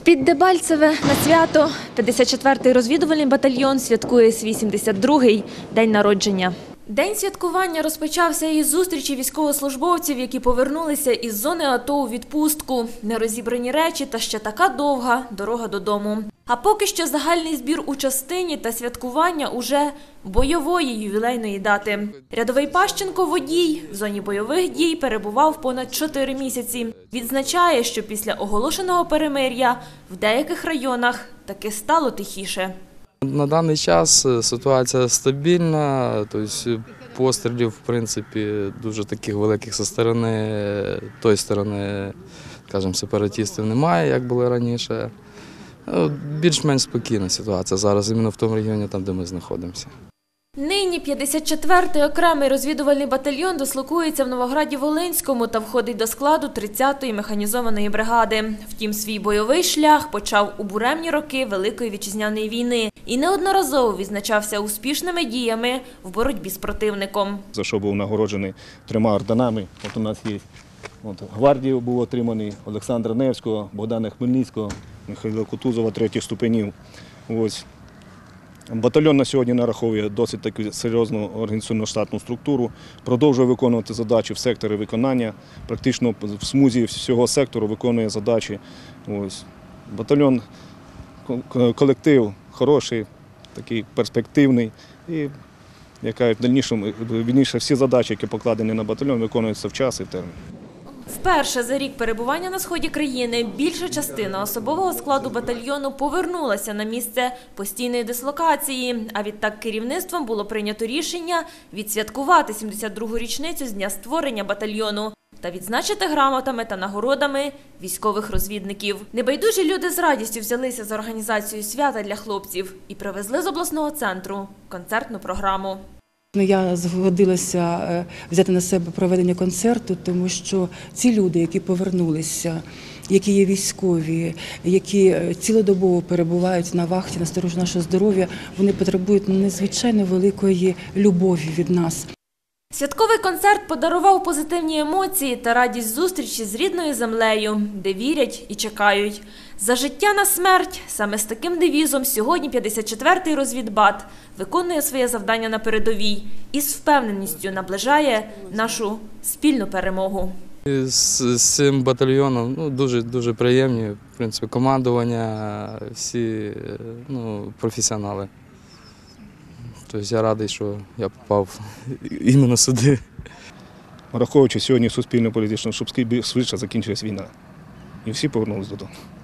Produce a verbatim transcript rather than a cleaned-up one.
Під Дебальцеве на свято п'ятдесят четвертий розвідувальний батальйон святкує свій сімдесят другий день народження. День святкування розпочався із зустрічі військовослужбовців, які повернулися із зони АТО у відпустку. Нерозібрані речі та ще така довга дорога додому. А поки що загальний збір у частині та святкування уже бойової ювілейної дати. Рядовий Пащенко, водій, в зоні бойових дій перебував понад чотири місяці. Відзначає, що після оголошеного перемир'я в деяких районах таки стало тихіше. На даний час ситуація стабільна, тобто пострілів, в принципі, дуже таких великих зі сторони, тої сторони, скажімо, сепаратистів немає, як було раніше. Більш-менш спокійна ситуація зараз, іменно в тому регіоні, там, де ми знаходимося. Нині п'ятдесят четвертий окремий розвідувальний батальйон дислокується в Новограді-Волинському та входить до складу тридцятої механізованої бригади. Втім, свій бойовий шлях почав у буремні роки Великої Вітчизняної війни і неодноразово відзначався успішними діями в боротьбі з противником. За що був нагороджений трьома орденами, от у нас є. От, гвардію був отриманий Олександра Невського, Богдана Хмельницького, Михайла Кутузова третіх ступенів. Ось. Батальйон на сьогодні нараховує досить таку серйозну організаційну штатну структуру, продовжує виконувати задачі в секторі виконання, практично в смузі всього сектору виконує задачі. Ось. Батальйон, колектив хороший, такий перспективний і, яка в дальнішому, вірніше, всі задачі, які покладені на батальйон, виконуються в час і в термін. Вперше за рік перебування на сході країни більша частина особового складу батальйону повернулася на місце постійної дислокації, а відтак керівництвом було прийнято рішення відсвяткувати сімдесят другу річницю з дня створення батальйону та відзначити грамотами та нагородами військових розвідників. Небайдужі люди з радістю взялися за організацію свята для хлопців і привезли з обласного центру концертну програму. Я згодилася взяти на себе проведення концерту, тому що ці люди, які повернулися, які є військові, які цілодобово перебувають на вахті, на сторожі нашого здоров'я, вони потребують надзвичайно великої любові від нас. Святковий концерт подарував позитивні емоції та радість зустрічі з рідною землею, де вірять і чекають. За життя на смерть – саме з таким девізом сьогодні п'ятдесят четвертий розвідбат виконує своє завдання на передовій і з впевненістю наближає нашу спільну перемогу. З, з цим батальйоном ну, дуже, дуже приємні, в принципі, командування, всі ну, професіонали. Тобто я радий, що я попав іменно сюди. Враховуючи сьогодні суспільно-політично, щоб швидше закінчилась війна. І всі повернулися додому.